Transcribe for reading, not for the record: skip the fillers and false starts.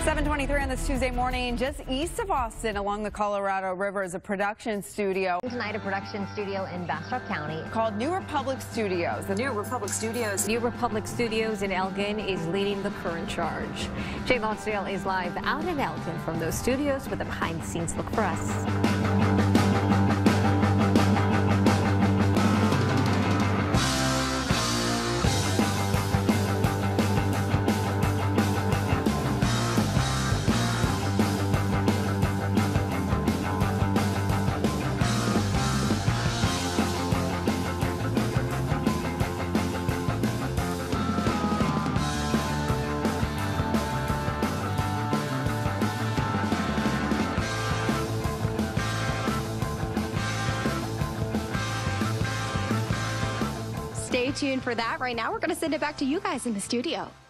7:23 on this Tuesday morning, just east of Austin along the Colorado River is a production studio. Tonight, a production studio in Bastrop County Called New Republic Studios. New Republic Studios in Elgin is leading the current charge. Jay Lonsdale is live out in Elgin from those studios with a behind-the-scenes look for us. Stay tuned for that. Right now, we're going to send it back to you guys in the studio.